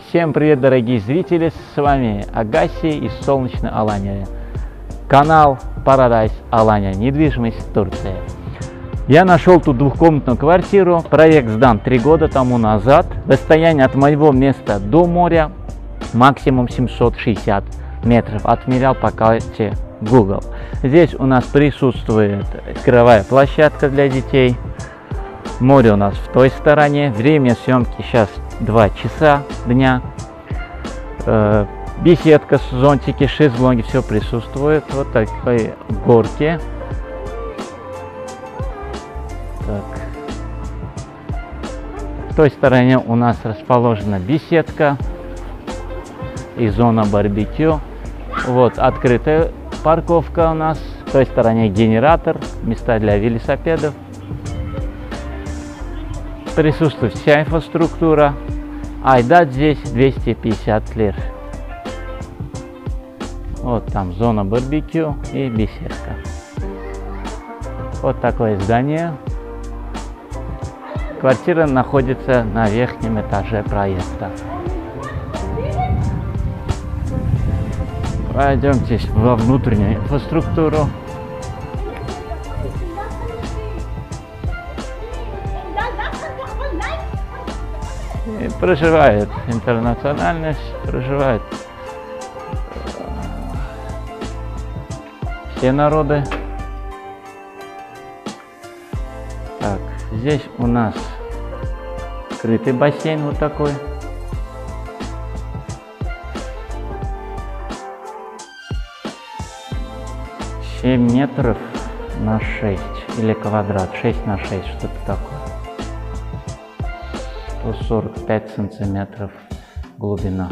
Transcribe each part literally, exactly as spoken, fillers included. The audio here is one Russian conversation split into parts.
Всем привет, дорогие зрители, с вами Агаси из солнечной Алании. Канал Paradise Alanya, недвижимость Турция. Я нашел тут двухкомнатную квартиру, проект сдан три года тому назад. Расстояние от моего места до моря максимум семьсот шестьдесят метров, отмерял по карте Google. Здесь у нас присутствует игровая площадка для детей. Море у нас в той стороне. Время съемки сейчас два часа дня. Э, беседка, зонтики, шезлонги, все присутствует. Вот такой горки. Так. В той стороне у нас расположена беседка и зона барбекю. Вот открытая парковка у нас. В той стороне генератор, места для велосипедов. Присутствует вся инфраструктура. Айдат здесь двести пятьдесят лир. Вот там зона барбекю и беседка. Вот такое здание. Квартира находится на верхнем этаже проекта. Пойдемте во внутреннюю инфраструктуру. И проживает интернациональность, проживают все народы. Так, здесь у нас скрытый бассейн вот такой. семь метров на шесть или квадрат, шесть на шесть, что-то такое. сто сорок пять сантиметров глубина.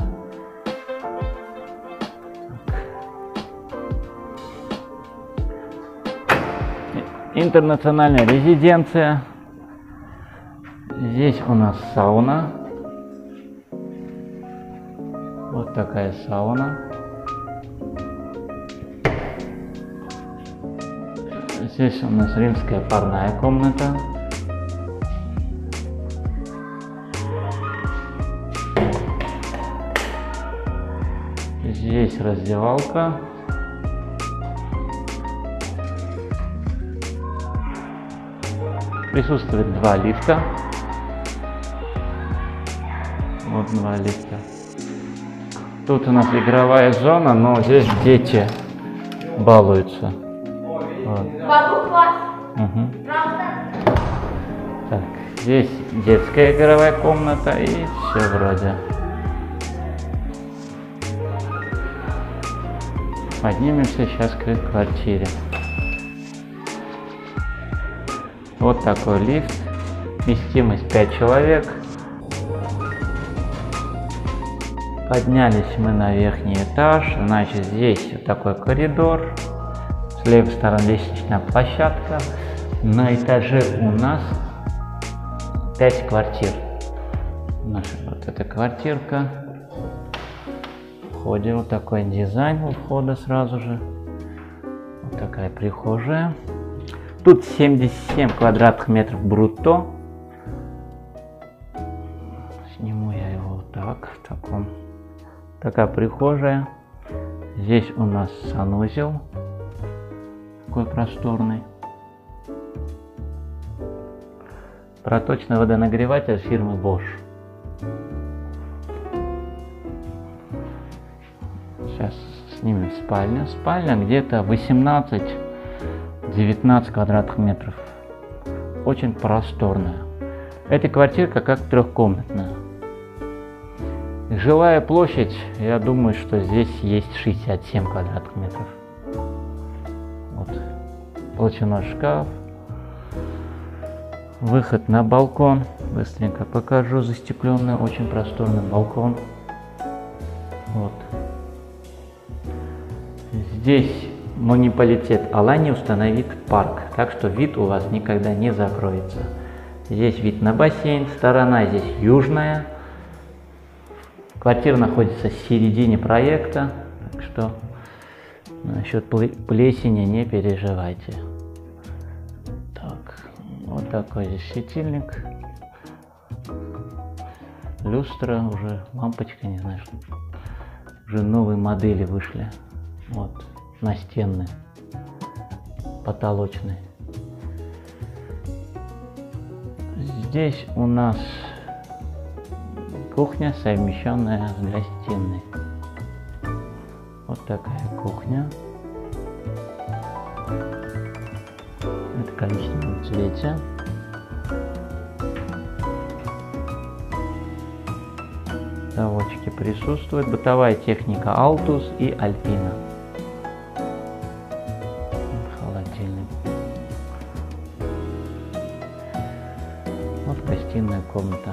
Интернациональная резиденция. Здесь у нас сауна. Вот такая сауна. Здесь у нас римская парная комната. Здесь раздевалка. Присутствует два лифта. Вот два лифта. Тут у нас игровая зона, но здесь дети балуются. Вот. Угу. Так, здесь детская игровая комната и все вроде. Поднимемся сейчас к квартире. Вот такой лифт. Вместимость пять человек. Поднялись мы на верхний этаж. Значит, здесь вот такой коридор. С левой стороны лестничная площадка. На этаже у нас пять квартир. Наша вот эта квартирка. Входим, вот такой дизайн у входа сразу же. Вот такая прихожая. Тут семьдесят семь квадратных метров брутто. Сниму я его вот так, в таком. Такая прихожая. Здесь у нас санузел. Такой просторный. Проточный водонагреватель фирмы Bosch. Сейчас снимем спальню. Спальня где-то восемнадцать-девятнадцать квадратных метров. Очень просторная. Эта квартирка как трехкомнатная. Жилая площадь, я думаю, что здесь есть шестьдесят семь квадратных метров. Вот. Платяной шкаф. Выход на балкон. Быстренько покажу. Застекленный, очень просторный балкон. Вот. Здесь муниципалитет Алании установит парк, так что вид у вас никогда не закроется. Здесь вид на бассейн, сторона здесь южная. Квартира находится в середине проекта, так что насчет плесени не переживайте. Так, вот такой здесь светильник. люстра, уже лампочка, не знаю, что. Уже новые модели вышли. Вот, настенные, потолочные. Здесь у нас кухня, совмещенная с гостиной. Вот такая кухня. Это в коричневом цвете. Заводчики присутствуют. Бытовая техника Altus и Alpina. Холодильник. Вот гостиная комната.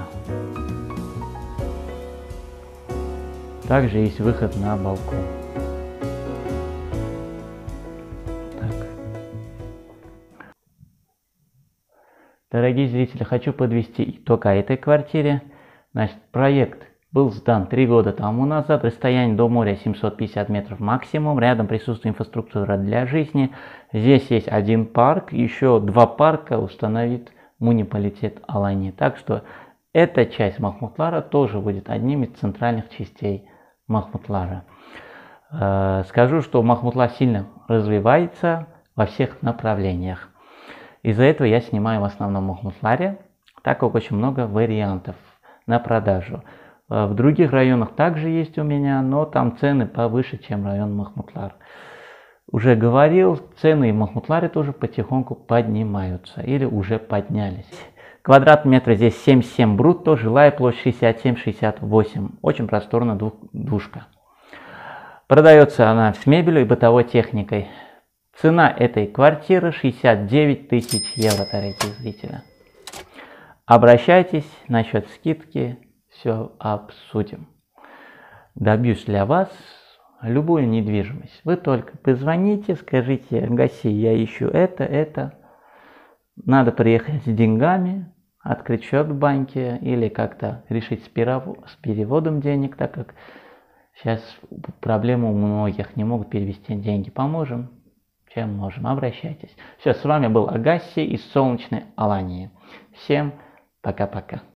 Также есть выход на балкон. Так. Дорогие зрители, хочу подвести итог о этой квартире. Значит, проект был сдан три года тому назад. Расстояние до моря семьсот пятьдесят метров максимум. Рядом присутствует инфраструктура для жизни. Здесь есть один парк. Еще два парка установит муниципалитет Алании. Так что эта часть Махмутлара тоже будет одним из центральных частей Махмутлара. Скажу, что Махмутлар сильно развивается во всех направлениях. Из-за этого я снимаю в основном в Махмутларе, так как очень много вариантов на продажу. В других районах также есть у меня, но там цены повыше, чем район Махмутлар. Уже говорил, цены в Махмутларе тоже потихоньку поднимаются или уже поднялись. Квадратный метр здесь семьдесят семь брутто, жилая площадь шестьдесят семь — шестьдесят восемь. Очень просторная двух, двушка. Продается она с мебелью и бытовой техникой. Цена этой квартиры шестьдесят девять тысяч евро, дорогие зрители. Обращайтесь насчет скидки. Все обсудим. Добьюсь для вас любую недвижимость. Вы только позвоните, скажите: Гаси, я ищу это, это. Надо приехать с деньгами, открыть счет в банке или как-то решить с переводом денег, так как сейчас проблема у многих, не могут перевести деньги. Поможем, чем можем. Обращайтесь. Все, с вами был Агаси из солнечной Алании. Всем пока-пока.